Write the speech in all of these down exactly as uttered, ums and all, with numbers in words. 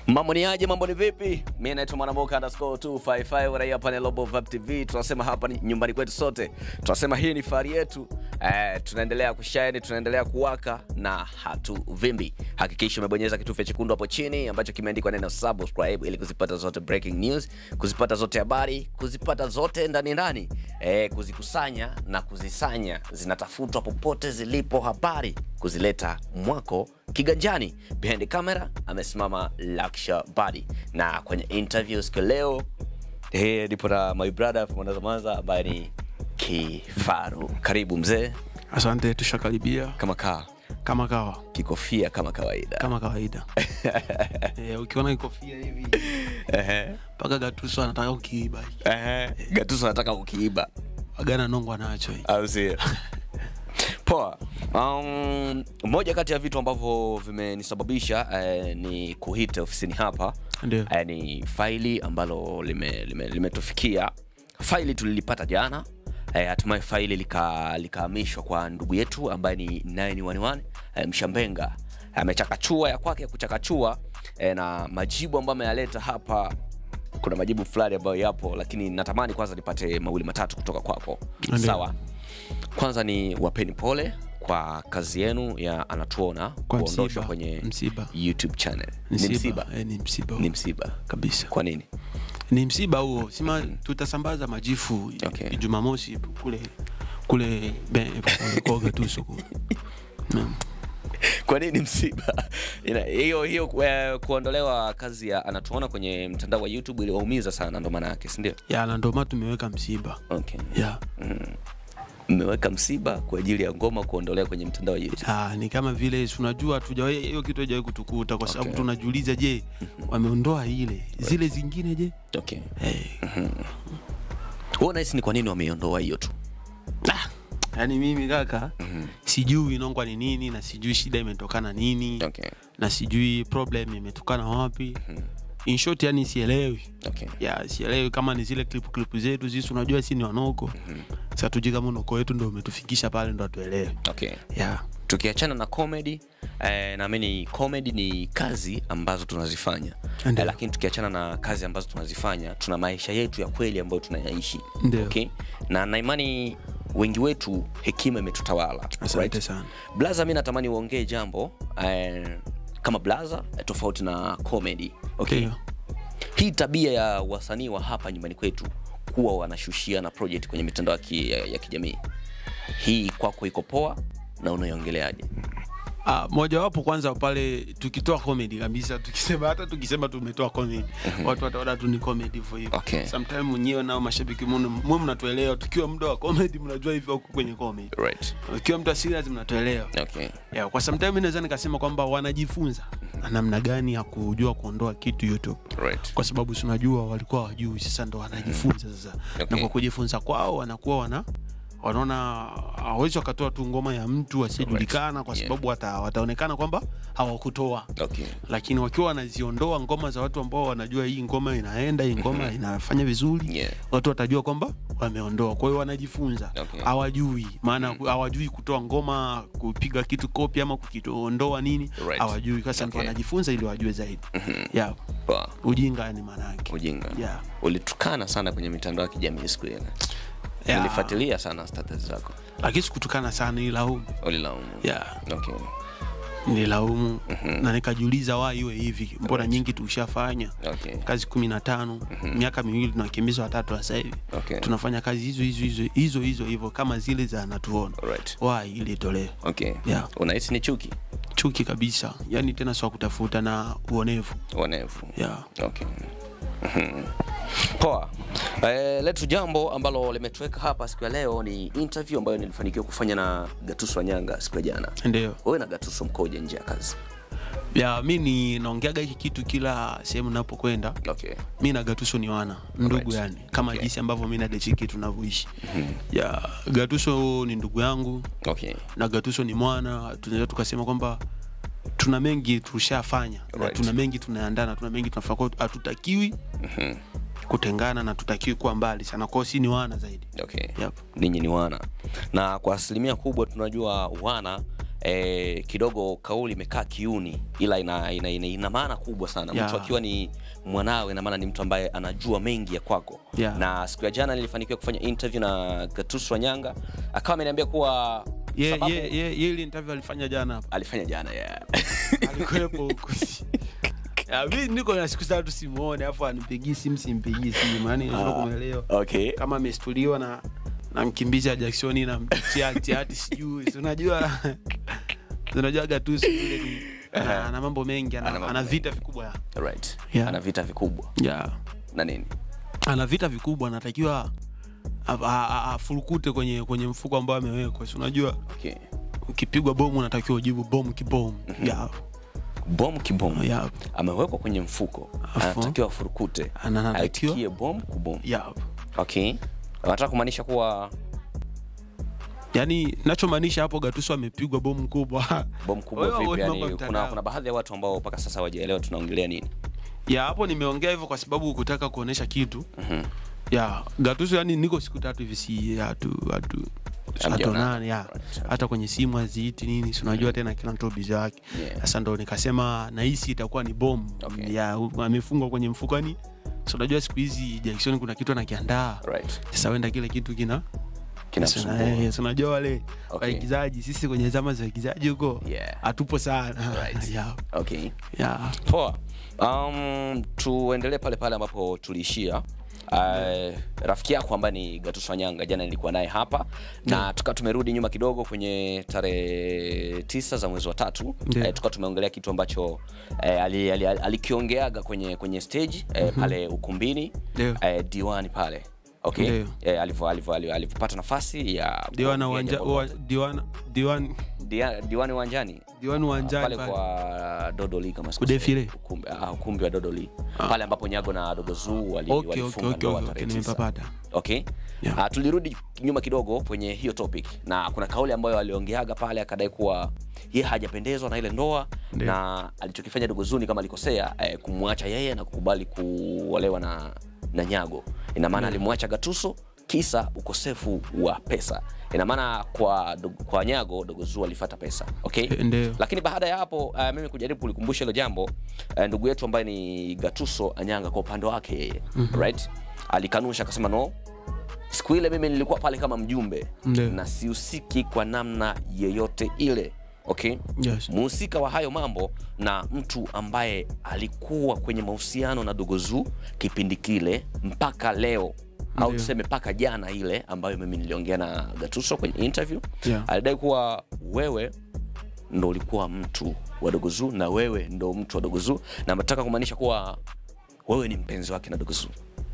Mambo ni aje, mambo ni vipi? Mimi naitwa Mwanamoka underscore two five five raia pale Global Vibe T V. Tunasema hapa ni nyumbani kwetu sote. Tunasema hii ni fari yetu. Eh, tunaendelea kushine, tunaendelea kuwaka na hatuvimbi. Hakikisha umebonyeza kitufe chekundu hapo chini ambacho kimeandikwa neno subscribe ili kuzipata zote breaking news, kuzipata zote habari, kuzipata zote ndani ndani. Eh, kuzikusanya na kuzisanya, zinatafutwa popote zilipo habari, kuzileta mwako kiganjani. Behind the camera amesimama Laksha Body, na kwenye interviews kwa leo eh ndipo na my brother from Mwanza ambaye ni Kifaru. Karibu mzee. Asante, tushakaribia. Kama kaa kama kawa, kikofia kama kawaida. Kama kawaida. Eh, ukiona kikofia hivi ehe, paka Gatuso anataka ukiiba. Ehe, Gatuso anataka ukiiba. Agana nongo anacho hii. Au sio? Poa. Um, moja kati ya vitu ambavyo vimenisababisha eh, ni kuhita ofisini hapa. Ndio. Eh, ni faili ambalo lime limetufikia. Lime faili tulilipata jana. Eh, hatimaye faili lika likahamishwa kwa ndugu yetu ambaye ni nine one one eh, Mshambenga. Amechakachua ya kwake kuchakachua eh, na majibu ambayo ameyaleta hapa. Kuna majibu fulani ambayo yapo, lakini natamani kwanza nipate mawili matatu kutoka kwako. Sawa. Kwanza ni wapeni pole kwa kazi yenu ya Anatuona kuondoshwa kwenye msiba. YouTube channel. Ni msiba. Eh, ni msiba. Ni msiba kabisa. Kwa nini? Ni msiba huo. Sima mm. tutasambaza majifu okay. Jumamosi kule kule kwa Gatuso. Naam. Kwa nini msiba? Hiyo hiyo kuondolewa kazi ya Anatuona kwenye mtandao wa YouTube iliwaumiza sana, ndo maana yake, si ndio? Ya, na ndo maana tumeweka msiba. Okay. Ya. Mm. Mmeweka msiba kwa ajili ya ngoma kuondolewa kwenye mtandao wa YouTube. Ah, ni kama vile unajua tujawahi hiyo kitu hajawahi kutukuta kwa sababu okay. tunajiuliza je, wameondoa ile, zile zingine je? Okay. Hey. Mhm. Unaona hisi ni kwa nini wameondoa hiyo tu? Ah, yani mimi kaka, mm-hmm. sijui inongwa ni nini na sijui shida imetokana nini. Okay. Na sijui problem imetokana wapi. Mm-hmm. In short yani sielewi. Okay. Ya, sielewi kama ni zile clip clip zetu sisi unajua si ni wanoko. Mm-hmm. Sasa tujue kama unoko wetu ndio umetufikisha pale ndo tuelewe. Okay. Ya. Tukiachana na comedy, eh, naamini comedy ni kazi ambazo tunazifanya. Eh, lakini tukiachana na kazi ambazo tunazifanya, tuna maisha yetu ya kweli ambayo tunayaishi. Okay? Na na imani wengi wetu hekima imetutawala. Asante right? sana. Blaza, mimi natamani uongee jambo eh, kama Blaza eh, tofauti na comedy. Okay? Okay. Hii tabia ya wasanii wa hapa nyumbani kwetu kuwa wanashushia na project kwenye mitandao ya, ya kijamii, hii kwako iko poa na unayoongeleaje? Ah, moja wapo kwanza pale tukitoa comedy kabisa, tukisema hata tukisema tumetoa comedy, mm-hmm. watu wataona tu ni comedy hivyo hivyo. Okay. Sometimes mwenyewe nao mashabiki mwe mnatuelewa, tukiwa muda wa comedy mnajua hivyo huko kwenye comedy. Right. Ukiwa mtu serious mnatuelewa. Okay. Yeah, kwa sometimes mimi naweza nikasema kwamba wanajifunza mm-hmm. namna gani ya kujua kuondoa kitu YouTube. Right. Kwa sababu tunajua walikuwa hawajui, sasa ndo wanajifunza sasa. Okay. Na kwa kujifunza kwao wanakuwa wana wanaona hawezi wakatoa tu ngoma ya mtu asiyejulikana kwa sababu yeah. wata, wataonekana kwamba hawakutoa. Okay. Lakini wakiwa wanaziondoa ngoma za watu ambao wanajua hii ngoma inaenda, hii ngoma mm-hmm. inafanya vizuri, yeah. watu watajua kwamba wameondoa. Kwa hiyo wanajifunza. Okay. Hawajui maana mm-hmm. hawajui kutoa ngoma, kupiga kitu copy ama kukiondoa nini. Hawajui. Right. Kwa sababu okay. wanajifunza ili wajue zaidi. Mm-hmm. Yeah. Wow. Ujinga ni maana yake. Ujinga. Yeah. Ulitukana sana kwenye mitandao ya kijamii siku ile. Yeah. Nilifuatilia sana status zako. Lakini sikutukana sana, nilaumu. Ulilaumu. Yeah. Okay. Nilaumu mm-hmm. na nikajiuliza why iwe hivi. Mbona right. nyingi tushafanya. Okay. Kazi kumi na tano, mm-hmm. miaka miwili tunakimbiza watatu sasa hivi. Okay. Tunafanya kazi hizo hizo hizo hizo hizo hivyo kama zile za Anatuona. Right. Why ile itolewe? Okay. Yeah. Unahisi ni chuki? Chuki kabisa. Yaani tena sio kutafuta na uonevu. Uonevu. Yeah. Okay. Mhm. Poa. Eh, letu jambo ambalo limetuweka hapa siku ya leo ni interview ambayo nilifanikiwa kufanya na Gatuso Wanyanga siku ya jana. Ndio. Wewe na Gatuso mkoje nje ya kazi? Ya, mimi naongeaga hiki kitu kila sehemu ninapokwenda. Okay. Mimi na Gatuso ni wana ndugu. Right. Yani kama okay. jinsi ambavyo mimi na Dechiki tunavyoishi. Mm-hmm. Ya, Gatuso ni ndugu yangu. Okay. Na Gatuso ni mwana, tunaweza tukasema kwamba tuna mengi tushafanya. Right. Na tuna mengi tunaandaa, tuna mengi tunafanya, hatutakiwi mhm kutengana na tutakiwi kuwa mbali sana. Kwa hiyo ni wana zaidi. Okay. Yep. Ninyi ni wana. Na kwa asilimia kubwa tunajua wana eh, kidogo kauli imekaa kiuni, ila ina ina, ina, ina maana kubwa sana. Yeah. Mtu akiwa ni mwanawe ina maana ni mtu ambaye anajua mengi ya kwako. Yeah. Na siku ya jana nilifanikiwa kufanya interview na Gatuso Wanyanga, akawa ameniambia kuwa ye yeah, ye yeah, ye yeah, ile interview alifanya jana hapa. Alifanya jana yeah. Alikuwepo huko. Ya mimi niko na siku tatu simuone, afu anipigii simu simpigii simu, maana nilikuwa kumuelewa. Okay. Kama amestuliwa na na mkimbizi Jackson na mtiati hati sijui. Unajua unajua Gatuso ile ni ana, ana mambo mengi, ana, ana, ana vita vikubwa. Right. Yeah. Ana vita vikubwa. Yeah. Na nini? Ana vita vikubwa, anatakiwa afurukute kwenye kwenye mfuko ambao amewekwa. Unajua? Okay. Ukipigwa bomu unatakiwa ujibu bomu kibomu. Mm -hmm. Yeah. Bomu kibomu. Yeah. Amewekwa kwenye mfuko. Anatakiwa afurukute. Anatakiwa bomu kubomu. Yeah. Okay. Unataka kumaanisha kuwa yani ninachomaanisha hapo Gatuso amepigwa bomu kubwa. Bomu kubwa vipi yani? Kuna kuna baadhi ya watu ambao mpaka sasa hawajaelewa tunaongelea nini. Ya hapo nimeongea hivyo kwa sababu kutaka kuonesha kitu. Mhm. Mm ya Gatuso yani niko siku tatu hivi si hatu hatu hata nani ya hata kwenye simu aziti nini si unajua tena kila mtu bizi yake. Sasa ndo nikasema na hisi itakuwa ni bomu. Okay. Ya amefungwa kwenye mfuko ni so unajua siku hizi Jackson kuna kitu anakiandaa. Right. Sasa wenda kile kitu kina kinasumbua. Yes, unajua wale waigizaji sisi kwenye zama za waigizaji huko hatupo sana. Right. Yeah. Okay. Yeah. Poa. Um tuendelee pale pale ambapo tuliishia. Uh, rafiki yako ambaye ni Gatuso Wanyanga jana nilikuwa naye hapa. Yeah. Na tuka tumerudi nyuma kidogo kwenye tarehe tisa za mwezi wa tatu. Yeah. Uh, tuka tumeongelea kitu ambacho uh, alikiongeaga ali, ali kwenye kwenye stage uh, mm -hmm. pale ukumbini. Yeah. Uh, Diwani pale. Okay. Yeah. Eh, alivyo alivyo alipata nafasi ya Diwani uwanja Diwani Diwani Diwani uwanjani. Diwani uwanjani pale kwa Dodoli kama siku kudefile ukumbi ah ukumbi wa Dodoli. Ah. Pale ambapo Nyago na Dogo Zuu wali okay, walifunga okay, ndoa okay, tarehe okay, tisa. Okay. Yeah. Ah, tulirudi nyuma kidogo kwenye hiyo topic na kuna kauli ambayo aliongeaga pale akadai kuwa yeye hajapendezwa na ile ndoa. Ndiyo. Na alichokifanya Dogo Zuu kama alikosea eh, kumwacha yeye na kukubali kuolewa na na Nyago. Ina maana alimwacha Gatuso kisa ukosefu wa pesa. Ina maana kwa kwa Nyago Dogo Zuu alifuata pesa. Okay? Ndiyo. Lakini baada ya hapo uh, mimi kujaribu kulikumbusha hilo jambo uh, ndugu yetu ambaye ni Gatuso Wanyanga kwa upande wake yeye, mm -hmm. right? Alikanusha akasema no. Siku ile mimi nilikuwa pale kama mjumbe. Ndiyo. Na sihusiki kwa namna yeyote ile. Okay? Yes. Mhusika wa hayo mambo na mtu ambaye alikuwa kwenye mahusiano na Dogo Zuu kipindi kile mpaka leo. Au tuseme paka jana ile ambayo mimi niliongea na Gatuso kwenye interview. Yeah. Alidai kuwa wewe ndo ulikuwa mtu wa Dogo Zuu na wewe ndo mtu wa Dogo Zuu na nataka kumaanisha kuwa wewe ni mpenzi wake na Dogo Zuu.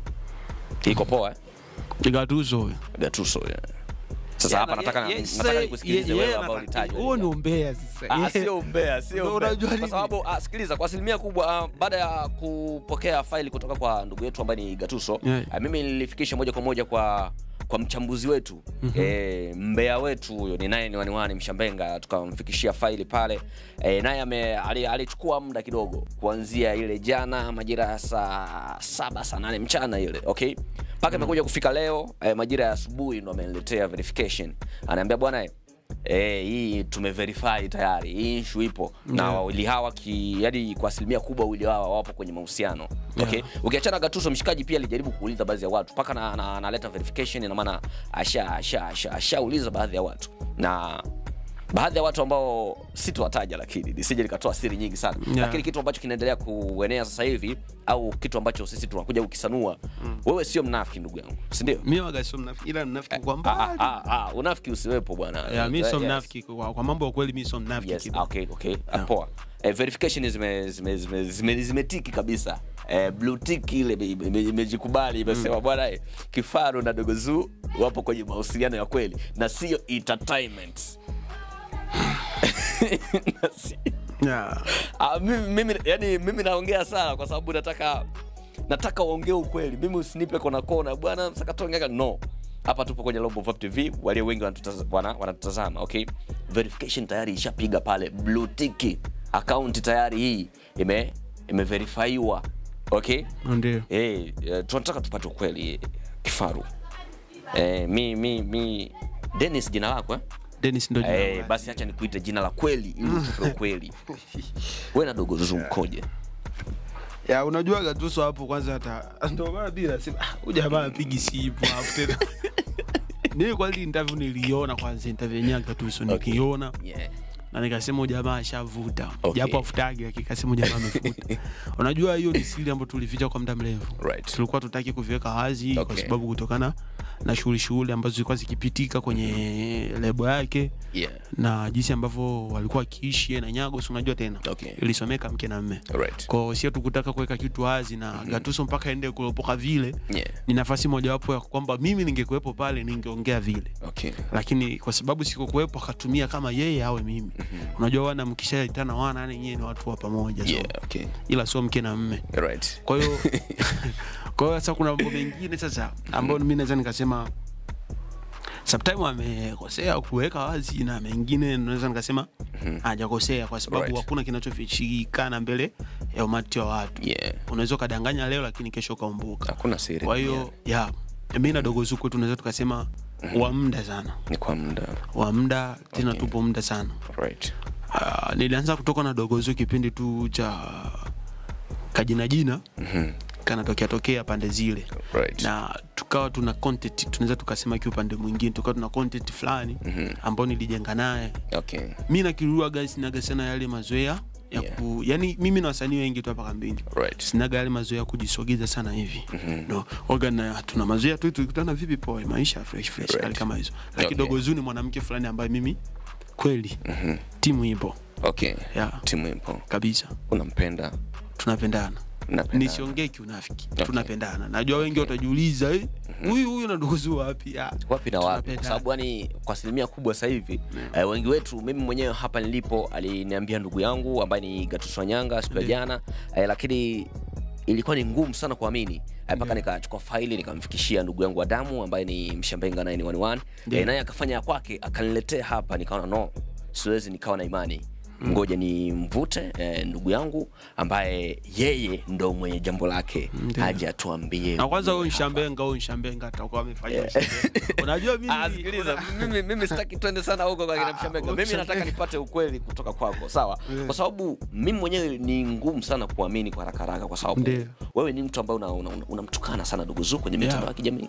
Iko poa eh? Gatuso. Gatuso yeah. Sasa hapa nataka nataka nikusikilize wewe ambao ulitajwa. Huo ni umbea sasa. Ah, sio umbea, sio umbea. Kwa sababu ah, sikiliza kwa asilimia kubwa uh, baada ya kupokea faili kutoka kwa ndugu yetu ambaye ni Gatuso, yeah. uh, mimi nilifikisha moja kwa moja kwa kwa mchambuzi wetu, mm -hmm. eh, mbea wetu huyo ni naye ni waniwani Mshambenga, tukamfikishia faili pale. Eh, naye alichukua muda kidogo kuanzia ile jana majira ya saa saba saa nane mchana ile, okay? Paka imekuja kufika leo eh, majira ya asubuhi ndo ameniletea verification. Ananiambia bwana eh hii tumeverify tayari. Hii issue ipo. Yeah. Na wawili hawa ki yaani kwa asilimia kubwa wawili hawa wapo kwenye mahusiano. Okay? Yeah. Ukiachana Gatuso mshikaji pia alijaribu kuuliza baadhi ya watu paka na analeta na, na verification ina maana asha asha asha ashauliza baadhi ya watu. Na baadhi ya watu ambao sitowataja lakini nisije nikatoa siri nyingi sana. Yeah. Lakini kitu ambacho kinaendelea kuenea sasa hivi au kitu ambacho sisi tunakuja kukisanua, mm. wewe sio mnafiki ndugu yangu, si ndio? Mimi waga sio mnafiki, ila mnafiki kwa mbali. Ah ah ah, unafiki usiwepo bwana. Yeah, mimi sio mnafiki kwa, kwa mambo ya kweli mimi sio mnafiki. Yes, okay, okay. Yeah. Poa. Eh, verification zime zime zime zime zimetiki kabisa. Eh, blue tick ile imejikubali imesema mm. bwana Kifaru na Dogo Zuu wapo kwenye mahusiano ya kweli na sio entertainment. Yeah. Ah, mimi, mimi yani mimi naongea sana kwa sababu nataka nataka uongee ukweli. Mimi usinipe kona kona bwana msakatonga no. Hapa tupo kwenye Global Vibe T V, wale wengi wanatutazama wanatutazama, okay? Verification tayari ishapiga pale blue tick. Account tayari hii ime imeverifyiwa. Okay? Ndio. Eh, tunataka tupate ukweli Kifaru. Eh, mi mi mi Dennis jina lako eh? Dennis ndo jina. Eh, basi acha nikuite jina la kweli ili utupe kweli. Wewe na Dogo Zuzu mkoje? Ya unajua Gatuso hapo kwanza hata ndio maana bila sema huyu jamaa apigi sipo hapo tena. Ni kwa ile interview niliona kwanza interview yenyewe Gatuso nikiona. Okay. Yeah. Na nikasema jamaa ashavuta. Okay. Japo afutagi akikasema jamaa amefuta. Unajua hiyo ni siri ambayo tulificha kwa muda mrefu. Right. Tulikuwa tutaki kuviweka wazi Okay. kwa sababu kutokana na shughuli shughuli ambazo zilikuwa zikipitika kwenye lebo yake. Yeah. Na jinsi ambavyo walikuwa kiishi na Nyago, si unajua tena. Okay. Ilisomeka mke na mme. Right. Kwa sio tukutaka kuweka kitu wazi na mm-hmm. Gatuso mpaka ende kulopoka vile. Yeah. Ni nafasi moja wapo ya kwamba mimi ningekuepo pale ningeongea vile. Okay. Lakini kwa sababu sikokuepo akatumia kama yeye awe mimi. Mm-hmm. Unajua wana mkishaitana wana yani nyinyi ni watu wa pamoja. Yeah, so. Okay. Ila sio mke na mme. Right. Kwa hiyo kwa hiyo sasa kuna mambo mengine sasa ambayo mimi naweza nikasema sometimes amekosea kuweka wazi na mengine naweza nikasema hajakosea kwa sababu Right. hakuna kinachofichikana mbele ya umati wa watu. Yeah. Unaweza kadanganya leo lakini kesho kaumbuka. Hakuna siri. Kwa hiyo yeah, mimi na Dogo Zuku tunaweza tukasema wa muda sana. Ni kwa muda. Wa muda tena Okay. tupo muda sana. Right. Uh, nilianza kutoka na Dogo Zuku kipindi tu cha kajina jina. Mhm. Kanatokea tokea pande zile. Right. Na tukawa tuna content tunaweza tukasema kwa upande mwingine tukawa tuna content fulani Mhm. ambao nilijenga naye. Okay. Mimi na Kirua guys sinaga sana yale mazoea ya Yeah. ku, yani mimi na wasanii wengi tu hapa kambini. Right. Sinaga yale mazoea kujisogeza sana hivi. Mhm. No, organ tuna mazoea tu tukutana vipi poa maisha fresh fresh Right. hali kama hizo. Lakini Okay. Dogo Zuku ni mwanamke fulani ambaye mimi kweli Mhm. timu ipo. Okay. Yeah. Timu ipo. Kabisa. Unampenda? Tunapendana. Napenda. Nisiongee kiunafiki. Okay. Tunapendana. Najua wengi watajiuliza eh huyu huyu na Dogo Zuku wapi? Ah. Wapi na wapi? Kwa Tunapendana. sababu yani kwa asilimia kubwa sasa hivi eh, wengi wetu, mimi mwenyewe hapa nilipo aliniambia ndugu yangu ambaye ni Gatuso Nyanga siku ya jana eh, lakini ilikuwa ni ngumu sana kuamini mpaka yeah. nikachukua faili nikamfikishia ndugu yangu wa damu ambaye ni Mshambenga nine one one yeah. eh, naye akafanya kwake akaniletea hapa, nikaona no, siwezi nikawa na imani. Ngoja ni mvute eh, ndugu yangu ambaye yeye ndo mwenye jambo lake aje atuambie. Na kwanza huyo Mshambenga huyo Mshambenga atakuwa amefanya Mshambenga. Unajua mimi ah, sikiliza mimi mimi sitaki twende sana huko kwa kina Mshambenga. Mimi nataka nipate ukweli kutoka kwako. Sawa? Kwa sababu mimi mwenyewe ni ngumu sana kuamini kwa haraka haraka kwa sababu Nde. wewe ni mtu ambaye unamtukana una, una sana Dogo Zuku kwenye mitandao ya kijamii.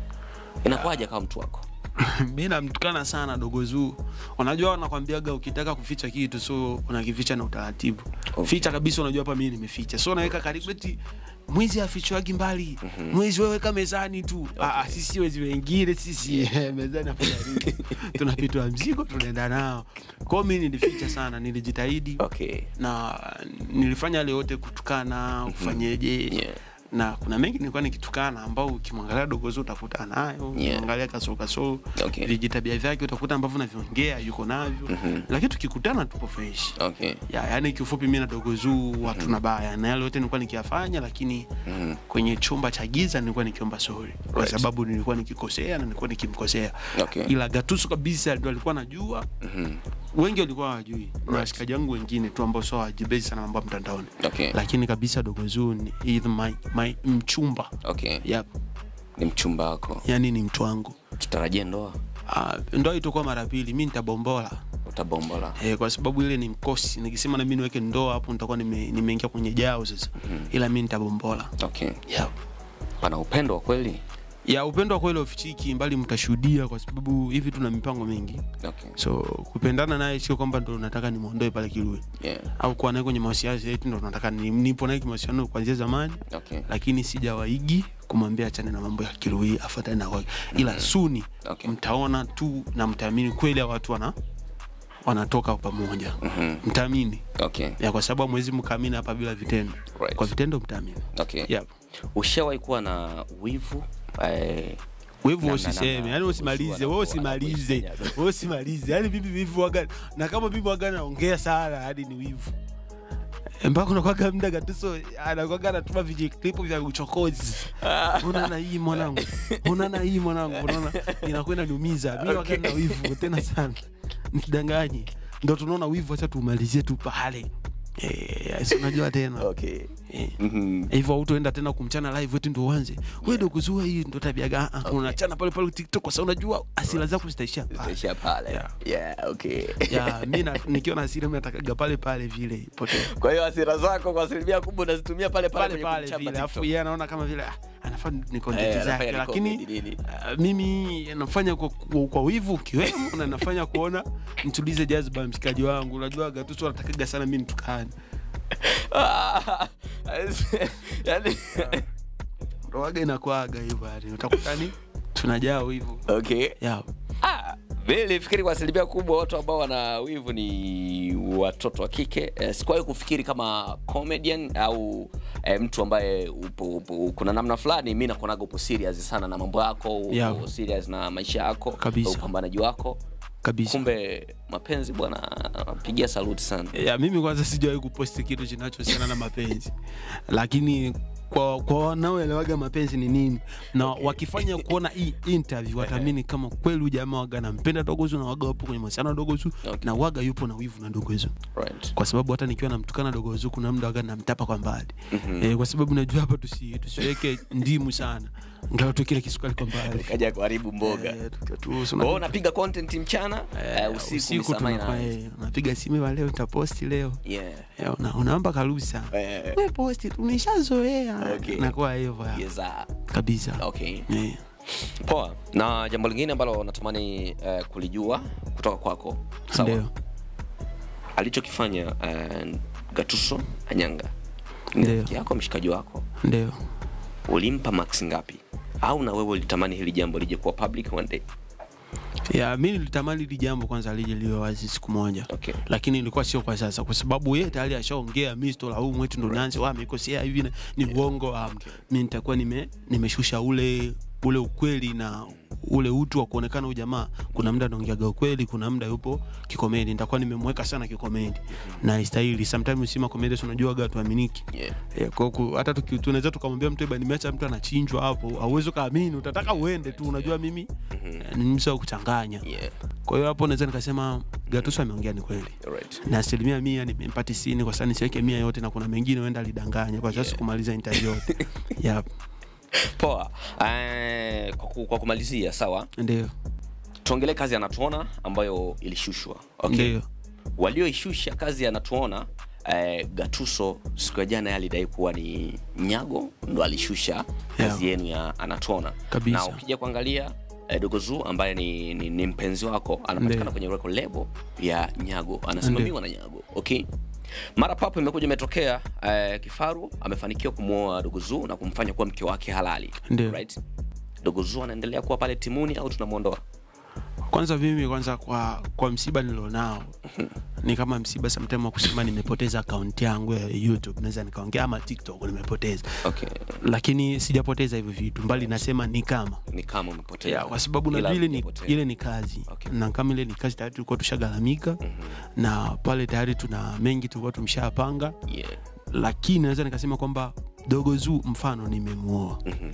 Inakuaje kama mtu wako? Mimi namtukana sana Dogo Zuku. Unajua wanakuambiaga ukitaka kuficha kitu so unakificha na utaratibu. Okay. Ficha kabisa, unajua hapa mimi nimeficha. So naweka karibu eti mwizi afichwagi mbali. Mm-hmm. Mwizi wewe kama mezani tu. Okay. Ah, sisi wezi wengine sisi mezani hapo karibu. Tunapitwa mzigo tunaenda nao. Kwa mimi nilificha sana, nilijitahidi. Okay. Na nilifanya yale yote kutukana, kufanyeje. Mm-hmm. Yeah. Na kuna mengi nilikuwa nikitukana ambao ukimwangalia Dogo Zuku utakuta nayo, ukimwangalia yeah. Kaso Kaso, okay. Vijitabia vyake utakuta ambavyo naviongea yuko navyo. Mm-hmm. Lakini tukikutana tupo fresh. Okay. Ya, yani kiufupi mimi na Dogo Zuku watu mm-hmm. na baya. Na yale yote nilikuwa nikiyafanya lakini mm-hmm. kwenye chumba cha giza nilikuwa nikiomba sorry. Right. Kwa sababu nilikuwa nikikosea na nilikuwa nikimkosea. Okay. Ila Gatuso kabisa ndio alikuwa anajua. Mhm. Wengi walikuwa hawajui. Right. Na washikaji wangu wengine tu ambao sio wajibezi sana mambo mtandaoni. Okay. Lakini kabisa Dogo Zuku ni either my, my mchumba. Okay. Yep. Ni mchumba wako. Yaani ni mtu wangu. Tutarajie ndoa? Ah, ndoa itakuwa mara pili. Mimi nitabombola. Utabombola. Eh, kwa sababu ile ni mkosi. Nikisema na mimi niweke ndoa hapo nitakuwa nime, nimeingia kwenye jao sasa. Mm-hmm. Ila mimi nitabombola. Okay. Yep. Pana upendo wa kweli? Ya upendo wa kweli ufichiki, mbali mtashuhudia kwa sababu hivi tuna mipango mingi. Okay. So kupendana naye sio kwamba ndo nataka nimuondoe pale Kilui. Yeah. Au kuwa naye kwenye mahusiano yetu ndo nataka nipo naye kimahusiano kuanzia zamani. Okay. Lakini sijawaigi kumwambia achane na mambo ya Kilui afuatane na kwake. Ila mm-hmm. suni okay. mtaona tu na mtaamini kweli watu wana wanatoka pamoja. Mm-hmm. Mtaamini. Okay. Ya kwa sababu mwezi mkaamini hapa bila vitendo. Right. Kwa vitendo mtaamini. Okay. Yep. Ushawahi kuwa na wivu? Eh, wivu usiseme, yani usimalize, wewe usimalize. Wewe usimalize. Yani bibi wivu waga na kama bibi waga naongea sana hadi ni wivu. Mpaka unakuwa muda Gatuso anakuwa anatuma video clip vya uchokozi. Unaona hii mwanangu. Unaona hii mwanangu. Unaona inakwenda niumiza. Mimi waga na wivu tena sana. Nisidanganye. Ndio tunaona wivu, acha tumalizie tu pale. Eh, yes, unajua tena. Okay. Eh. Mhm. Hivyo utaenda tena kumchana live wetu ndio uanze. Wewe Dogo Zuu hii ndio tabia gani? Okay. Unachana pale pale TikTok kwa sababu unajua asila zako zitaishia pale. Zitaishia pale. Yeah. Yeah, okay. Ya mimi na nikiwa na hasira mimi natakaga pale pale vile pote. Kwa hiyo hasira zako kwa asilimia kubwa unazitumia pale pale Pale kwenye pale kumchamba vile. Alafu TikTok. yeye anaona kama vile ah, anafaa ni content Eh, zake anafanya ni lakini comedy nini. uh, mimi nafanya kwa, kwa, kwa wivu kiwemo na nafanya kuona mtulize jazba mshikaji wangu. Unajua Gatuso anatakaga sana mimi nitukane. Yaani Ndo waga inakuaga hivyo yani. Utakutani tunajaa wivu. okay. Yeah. Ah, vile fikiri kwa asilimia kubwa watu ambao wana wivu ni watoto wa kike. Eh, sikuwahi kufikiri kama comedian au eh, mtu ambaye upo, upo kuna namna fulani mimi nakuonaga upo serious sana na mambo yako, upo yeah. serious na maisha yako, kabisa. upambanaji wako. Kabisa. Kumbe mapenzi bwana, napigia salute sana. Ya mimi kwanza sijawahi kuposti kitu kinachohusiana na mapenzi. Lakini kwa kwa wanaoelewaga mapenzi ni nini na okay. wakifanya kuona hii interview wataamini kama kweli jamaa waga nampenda Dogo Zuu na waga wapo kwenye mahusiano na Dogo Zuu okay. na waga yupo na wivu na Dogo Zuu. Right. Kwa sababu hata nikiwa namtukana Dogo Zuu kuna muda waga namtapa kwa mbali. Mm-hmm. Eh, kwa sababu najua hapa tusi tusiweke ndimu sana. Ngao tu kile kisukari kwa mbali. Kaja kuharibu mboga. Eh, wewe unapiga content mchana, eh, usiku, usiku tunakuwa eh, unapiga simu leo nitaposti leo. Yeah. Eh, una, unaomba karuhusa. Eh. Wewe posti tumeshazoea. Okay. Na kwa hivyo. Yes. Kabisa. Okay. Eh. Poa. Na jambo lingine ambalo natamani uh, kulijua kutoka kwako. Sawa. Ndio. Alichokifanya uh, Gatuso Anyanga. Ndio. Yako mshikaji wako. Ndio. Ulimpa max ngapi? Au na wewe ulitamani hili jambo lije kuwa public one day? Ya mimi nilitamani hili jambo kwanza lije liwe wazi siku moja. Okay. Lakini ilikuwa sio kwa sasa kwa sababu yeye tayari ashaongea mimi sto la huu mwetu ndo naanze wa amekosea hivi ni uongo. Um, okay. Mimi nitakuwa nime nimeshusha ule ule ukweli na ule utu wa kuonekana ujamaa. Kuna muda anaongeaga ukweli, kuna muda yupo kikomedi. Nitakuwa nimemweka sana kikomedi. Na istahili sometimes usima comedy unajua ga tuaminiki. Yeah. Eh, kwa hiyo hata tunaweza tukamwambia mtu eba nimeacha mtu anachinjwa hapo, hauwezi kaamini, utataka uende tu. Unajua mimi mm-hmm. ni msao kuchanganya. Yeah. Kwa hiyo hapo naweza nikasema Gatuso ameongea ni kweli. Right. Na asilimia mia nimempa tisini kwa sababu nisiweke mia yote na kuna mengine wenda alidanganya kwa sababu yeah. kumaliza interview yote. Yep. Poa. Eh, kwa, kwa kumalizia sawa? Ndio. Tuongelee kazi Anatuona ambayo ilishushwa. Okay. Ndio. Walioishusha kazi Anatuona eh, Gatuso siku ya jana alidai kuwa ni Nyago ndo alishusha kazi yeah. yenu ya Anatuona. Kabisa. Na ukija kuangalia eh, Dogo Zuu ambaye ni, ni, ni mpenzi wako anapatikana kwenye record label ya Nyago, anasimamiwa na Nyago. Okay. Mara papo imekuja imetokea uh, Kifaru amefanikiwa kumuoa Dogo Zuu na kumfanya kuwa mke wake halali. Ndiyo. Right? Dogo Zuu anaendelea kuwa pale timuni au tunamuondoa? Kwanza mimi kwanza kwa kwa msiba nilionao ni kama msiba sometimes wa kusema nimepoteza account yangu ya YouTube, naweza nikaongea ama TikTok nimepoteza. Okay. Lakini sijapoteza hivyo vitu, mbali nasema ni kama ni kama umepoteza. Yeah, kwa sababu na vile ni ile ni kazi. Okay. Na kama ile ni kazi tayari tulikuwa tushagalamika mm-hmm. na pale tayari tuna mengi tulikuwa tumeshapanga. Yeah. Lakini naweza nikasema kwamba Dogo Zuu mfano nimemuoa. Mhm.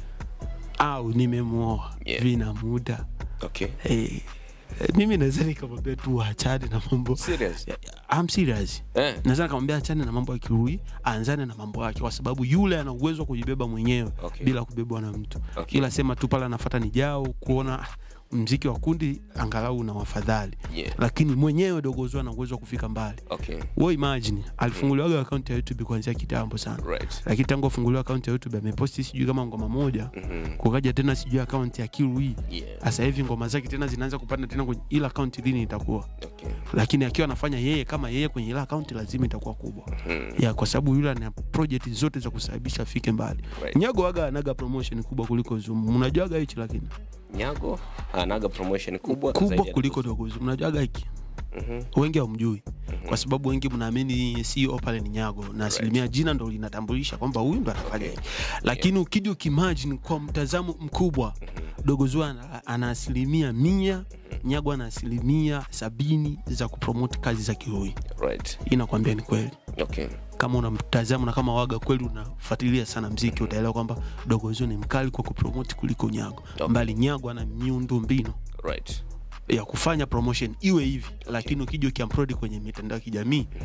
Au nimemuoa yeah. vina muda. Okay. Eh, mimi naweza nikamwambia tu achane na mambo. Serious? I'm serious. Eh. Naweza nikamwambia achane na mambo ya kirui, aanzane na mambo yake kwa sababu yule ana uwezo wa kujibeba mwenyewe okay. bila kubebwa na mtu. Okay. Ila sema tu pala anafuata nijao kuona muziki wa kundi angalau na wafadhali. Yeah. Lakini mwenyewe Dogo Zuu ana uwezo wa kufika mbali. Okay. Wewe imagine alifunguliwa mm. account ya YouTube kuanzia kitambo sana. Right. Lakini tangu afunguliwa account ya YouTube ameposti sijui kama ngoma moja. Mm-hmm. Kukaja tena sijui account ya Kirui. Yeah. Sasa hivi ngoma zake tena zinaanza kupanda tena kwenye ila account lini itakuwa. Okay. Lakini akiwa anafanya yeye kama yeye kwenye ila account lazima itakuwa kubwa. Mm-hmm. Ya kwa sababu yule ana project zote za kusababisha afike mbali. Right. Nyago waga anaga promotion kubwa kuliko Zuu. Unajuaga hichi lakini Nyago anaga promotion kubwa kubwa kuliko Dogo Zuu. Unajuaga hiki? Mhm. Wengi hawamjui. Mm-hmm. Kwa sababu wengi mnaamini C E O pale ni Nyago na asilimia right. jina ndo linatambulisha kwamba huyu ndo anafanya. Okay. Lakini yeah. ukija ukimagine kwa mtazamo mkubwa mm-hmm. Dogo Zuu ana asilimia mia, mm-hmm. Nyago ana asilimia sabini za kupromote kazi za Kirui. Right. Inakwambia ni kweli. Okay. Kama unamtazama na kama waga kweli unafuatilia sana muziki utaelewa kwamba Dogo Zuu ni mkali kwa kupromote kuliko Nyago. Okay. Mbali Nyago ana miundo mbinu. Right. Ya kufanya promotion iwe hivi. Okay. Lakini ukija ukiamprodi kwenye mitandao ya kijamii mm-hmm.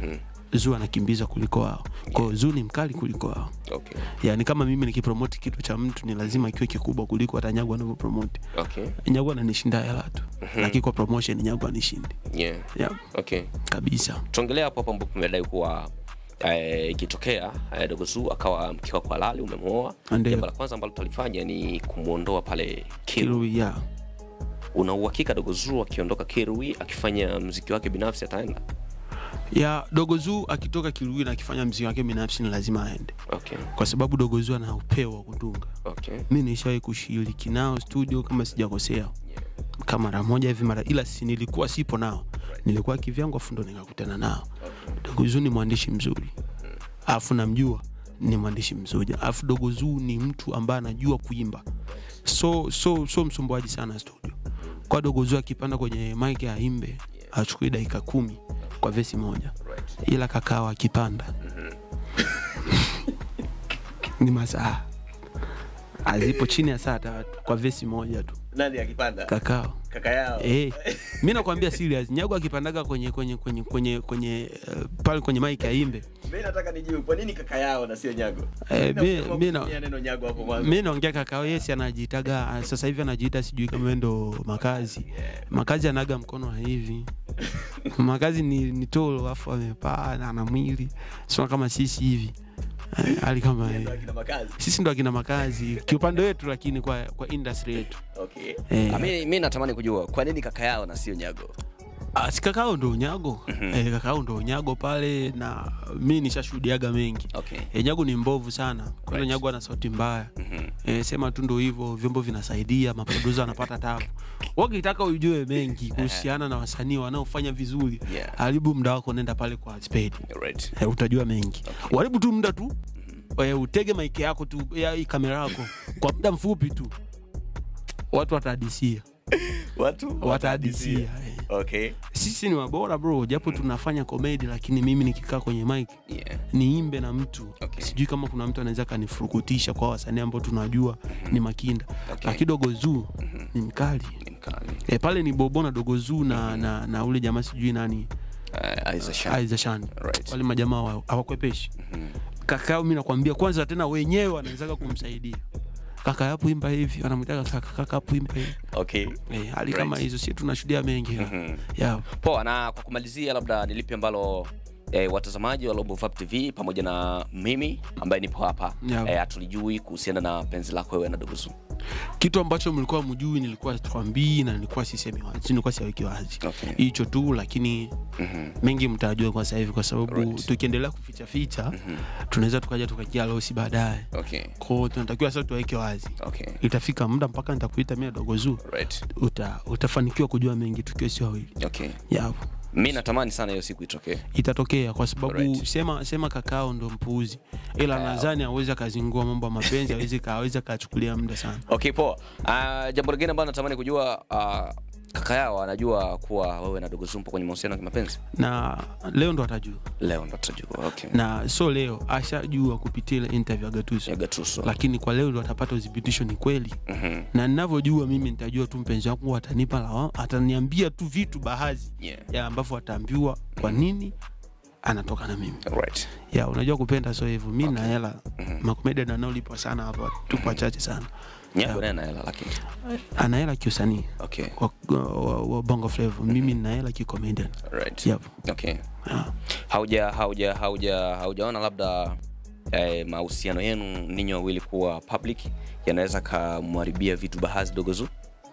Zoo anakimbiza kuliko wao. Kwa hiyo Zoo ni mkali kuliko wao. Okay. Yaani kama mimi nikipromote kitu cha mtu ni lazima kiwe kikubwa kuliko hata Nyago anavyopromote. Okay. Nyago ananishinda hela tu. Mm-hmm. Lakini kwa promotion Nyago anishindi. Yeah. Yeah. Okay. Kabisa. Tuongelea hapo hapo ambapo umedai kuwa eh ikitokea eh, Dogo Zoo akawa mkiwa kwa halali umemuoa. Jambo la kwanza ambalo tulifanya ni kumuondoa pale Kirui. Yeah. Una uhakika Dogo Zoo akiondoka Kirui akifanya muziki wake binafsi ataenda? Ya Dogo Zoo akitoka Kirui na akifanya muziki wake binafsi ni lazima aende. Okay. Kwa sababu Dogo Zoo ana upeo wa kutunga. Okay. Mimi nishawahi kushiriki nao studio kama sijakosea. Yeah. Kama mara moja hivi mara ila si nilikuwa sipo nao. Right. Nilikuwa kivyangu afu ndo nikakutana nao. Okay. Dogo Zoo ni mwandishi mzuri. Mm. Alafu namjua ni mwandishi mzuri. Alafu Dogo Zoo ni mtu ambaye anajua kuimba. So so so msumbuaji sana studio. Kwa Dogo Zoo akipanda kwenye mic ya imbe, yeah, achukue dakika kumi kwa verse moja. Right. Ila Kakao akipanda mm-hmm. ni masaa azipo chini ya saa tatu kwa verse moja tu. Nani akipanda? Kakao. Kaka yao. Eh. Mimi nakwambia serious, Nyago akipandaga kwenye kwenye kwenye kwenye kwenye uh, pale kwenye mic ya imbe. Mimi nataka nijue kwa nini kaka yao na sio Nyago? Eh, mimi na neno Nyago hapo mwanzo. Mimi naongea Kakao, yes anajiitaga sasa hivi anajiita sijui kama ndo Makazi. Makazi anaga mkono hivi. Makazi ni ni tolo afu amepaa na ana mwili. Sio kama sisi hivi. Hali kama sisi ndo akina Makazi kiupande wetu, lakini kwa kwa industry yetu. Okay. Eh. Mimi mimi natamani kujua kwa nini kaka yao na sio Nyago? Ah, si Kakao ndo Nyago. Mm-hmm. Eh, Kakao ndo Nyago pale na mimi nishashuhudiaga mengi. Okay. Eh, Nyago ni mbovu sana. Kwa hiyo right. Nyago ana sauti mbaya. Mm-hmm. Eh, sema tu ndo hivyo, vyombo vinasaidia, maproducer anapata tabu. Wakitaka ujue mengi kuhusiana na wasanii wanaofanya vizuri, yeah, haribu muda wako, nenda pale kwa Spade. Right. Eh, utajua mengi. Okay. Haribu tu muda tu. Mm-hmm. Eh, utege mic yako tu, ya kamera yako kwa muda mfupi tu. Watu watahadisia. Watu watahadisia. Eh. Okay. Sisi ni wabora bro, japo tunafanya comedy, lakini mimi nikikaa kwenye mic, yeah, niimbe na mtu, okay, sijui kama kuna mtu anaweza kanifurukutisha kwa wasanii ambao tunajua, mm-hmm, ni Makinda. Okay. Lakini Dogo Zoo, mm-hmm, ni mkali. Ni mkali. Eh, pale ni Bobona Dogo Zoo na, mm-hmm, na na ule jamaa sijui nani, uh, Aiza Shan. Aiza Shan. Right. Wale majamaa hawakwepeshi. Mm-hmm. Kakao mimi nakwambia kwanza tena wenyewe wanaweza kumsaidia. Kaka hapo imba hivi, anamtaka kaka kaka hapo imba hivi. Okay. Eh, hali kama right. hizo sisi tunashuhudia mengi. Mm-hmm. Yeah. Poa, na kwa kumalizia labda nilipi ambalo eh, watazamaji wa Global Vibe T V pamoja na mimi ambaye nipo hapa, yeah, eh, atulijui kuhusiana na penzi lako wewe na Dogo Zoo. Kitu ambacho mlikuwa mjui nilikuwa tukwambii na nilikuwa sisemi wazi, nilikuwa siweki wazi. Hicho okay. tu, lakini mm-hmm, mengi mtajua kwa sasa hivi kwa sababu right. tukiendelea kuficha ficha, mm-hmm, tunaweza tukaja tukajia losi baadaye. Okay. Kwa hiyo tunatakiwa sasa tuweke wazi. Okay. Itafika muda mpaka nitakuita mimi Dogo Zoo. Right. Uta utafanikiwa kujua mengi tukio sio wawili. Okay. Yeah. Mimi natamani sana hiyo siku itokee. Itatokea kwa sababu right. sema sema Kakao ndo mpuuzi. Ila nadhani hawezi kazingua mambo ya mapenzi, hawezi kaweza kachukulia muda sana. Okay, poa. Uh, jambo lingine ambalo natamani kujua, uh, kaka yao anajua kuwa wewe na Dogo Zoo kwenye mahusiano ya kimapenzi? Na leo ndo atajua. Leo ndo atajua. Okay. Na so leo ashajua kupitia ile interview ya Gatuso. Ya Gatuso. Lakini kwa leo ndo atapata udhibitisho ni kweli. Mm-hmm. Na ninavyojua mimi nitajua tu mpenzi wangu atanipa lawama, ataniambia tu vitu baadhi, yeah, ya ambavyo ataambiwa kwa nini anatoka na mimi. Right. Ya unajua kupenda so hivyo. Mimi okay. na hela, mm-hmm, makomedi na nao lipo sana hapa, tupo chache sana. Nyago ana hela lakini ana hela kiusanii. Okay. Kwa uh, Bongo Flava. Mm-hmm. Mimi nina hela kikomedian. Right. Yep. Okay. Yeah. Hauja hauja hauja haujaona labda eh, mahusiano yenu ninyi wawili kuwa public yanaweza kumharibia vitu baadhi Dogo Zoo?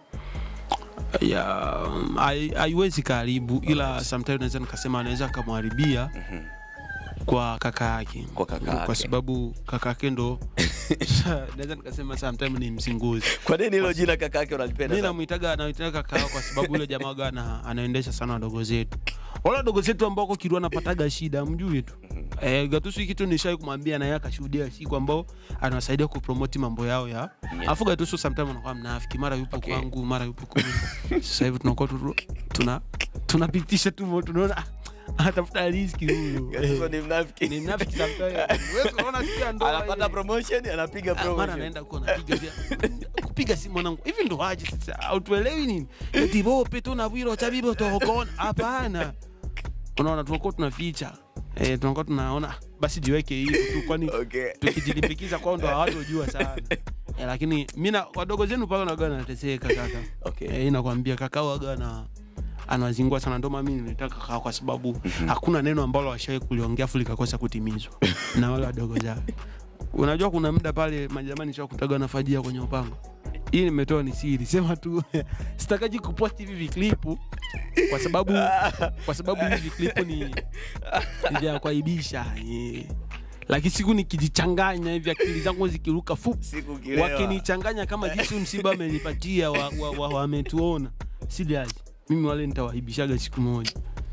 Yeah, haiwezi karibu, ila sometimes naweza nikasema anaweza kumharibia, mm-hmm, kwa kaka yake. Kwa kaka yake. Kwa sababu kaka yake ndo naweza nikasema sometimes ni msinguzi. Kwa nini hilo jina kaka yake unalipenda? Mimi namuitaga namuitaga kaka kwa sababu yule jamaa gana anaendesha sana Dogo zetu. Wala Dogo zetu ambao kwa Kirua anapataga shida mjui tu. Mm-hmm. Eh, Gatuso kitu nishai kumwambia na yeye akashuhudia siku ambao anawasaidia kupromote mambo yao ya. Yeah. Afu Gatuso sometimes anakuwa mnafiki, mara yupo okay. kwangu, mara yupo kule. Sasa hivi tunakuwa tu tuna tunapitisha tu moto, tunaona atafuta riziki huyo. Gatuso ni mnafiki. Ni mnafiki sometimes. Wewe unaona sikia ndo anapata promotion, anapiga promotion. Mara anaenda huko anapiga vya kupiga simu mwanangu. Hivi ndo aje sasa? Hautuelewi nini? Eti bo peto na bwiro cha bibo to hokona. Hapana. Unaona tunakuwa tunaficha. Eh, tunakuwa tunaona basi jiweke hivi tu, kwani Okay. tukijilimbikiza kwao ndo hawatu wajua sana. Eh, lakini mimi na wadogo zenu pale na gana nateseka kaka. Okay. Eh, inakwambia kaka waga na anawazingua sana, ndo mimi nilitaka kaka kwa sababu mm-hmm. hakuna neno ambalo washawahi kuliongea afu likakosa kutimizwa na wale wadogo zao. Unajua kuna muda pale majamani sio kutaga nafajia kwenye upango. Hii nimetoa ni siri, sema tu sitakaji kupost hivi clip kwa sababu kwa sababu hivi clip ni ndio kuaibisha. Lakini siku nikijichanganya hivi akili zangu zikiruka fupi, wakinichanganya kama jinsi msiba amenipatia wametuona, wa, wa, wa serious mimi wale nitawaibishaga siku moja.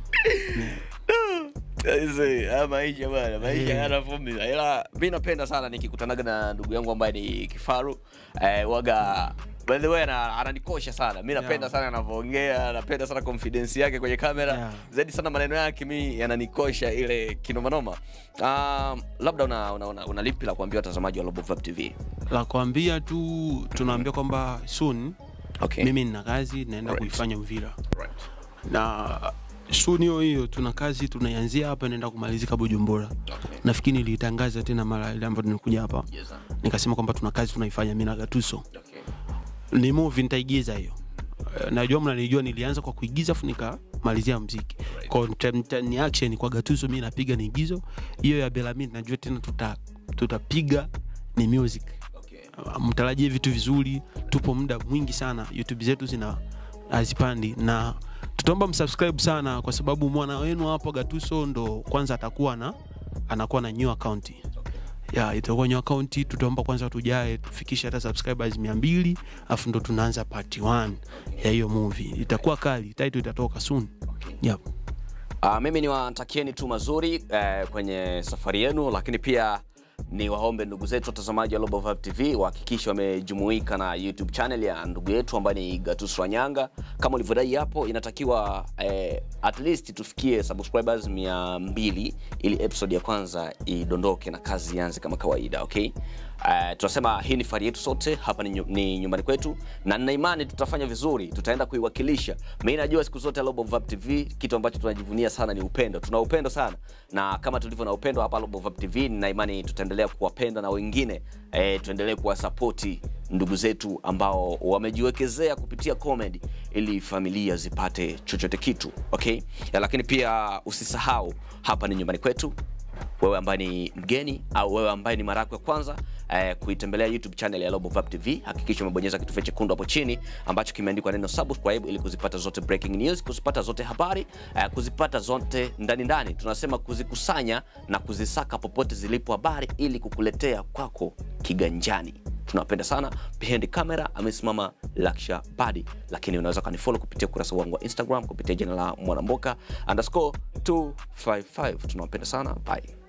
Sasa maisha bwana, maisha yana formula. Ila mimi napenda sana nikikutanaga na ndugu yangu ambaye ni Kifaru. Eh, waga by the way ananikosha sana. Mimi napenda yeah. sana anavyoongea, napenda sana confidence yake kwenye kamera. Yeah. Zaidi sana maneno yake mimi yananikosha ile kinoma noma. Um, labda una una, una, una lipi la kuambia watazamaji wa Global Vibe T V? La kuambia tu tunaambia kwamba soon okay. mimi nina kazi naenda right. kuifanya Uvira. Right. Na soon hiyo hiyo tuna kazi tunaianzia hapa naenda kumalizika Bujumbura. Okay. Nafikiri nilitangaza tena mara ile ambapo nilikuja hapa. Yes, nikasema kwamba tuna kazi tunaifanya mimi na Gatuso. Okay. Ni movie nitaigiza hiyo. Najua mnanijua nilianza kwa kuigiza afu nikamalizia muziki. Right. Content ni action kwa Gatuso mimi napiga ni igizo. Hiyo ya Belami najua tena tuta tutapiga ni music. Okay. Mtarajie vitu vizuri, tupo muda mwingi sana, YouTube zetu zina azipandi na tutaomba msubscribe sana kwa sababu mwana wenu hapo Gatuso ndo kwanza atakuwa na anakuwa na new account. Okay. Ya itakuwa new account, tutaomba kwanza tujae tufikishe hata subscribers mia mbili afu ndo tunaanza part one ya hiyo movie. Itakuwa kali, title itatoka soon. Okay. Yep. Ah, mimi niwatakieni tu mazuri eh, kwenye safari yenu, lakini pia ni waombe ndugu zetu watazamaji wa Global Vibe T V wahakikishe wamejumuika na YouTube channel ya ndugu yetu ambaye ni Gatuso Wanyanga. Kama ulivyodai hapo inatakiwa eh, at least tufikie subscribers mia mbili ili episode ya kwanza idondoke na kazi ianze kama kawaida, okay? Uh, tunasema hii ni fari yetu sote, hapa ni, ni nyumbani kwetu na nina imani tutafanya vizuri, tutaenda kuiwakilisha. Mimi najua siku zote Global Vibe T V kitu ambacho tunajivunia sana ni upendo. Tuna upendo sana na kama tulivyo na upendo hapa Global Vibe T V, nina imani tutaendelea kuwapenda na wengine eh, tuendelee kuwasupport ndugu zetu ambao wamejiwekezea kupitia comedy ili familia zipate chochote kitu, okay? Ya, lakini pia usisahau hapa ni nyumbani kwetu. Wewe ambaye ni mgeni au wewe ambaye ni mara yako ya kwanza eh, kuitembelea YouTube channel ya Global Vibe T V, hakikisha umebonyeza kitufe chekundu hapo chini ambacho kimeandikwa neno subscribe ili kuzipata zote breaking news, kuzipata zote habari, eh, kuzipata zote ndani ndani. Tunasema kuzikusanya na kuzisaka popote zilipo habari ili kukuletea kwako kiganjani. Tunapenda sana. Behind the camera amesimama Laksha Badi, lakini unaweza kanifollow kupitia kurasa wangu wa Instagram kupitia jina la Mwanamboka underscore two five five. Tunapenda sana. Bye.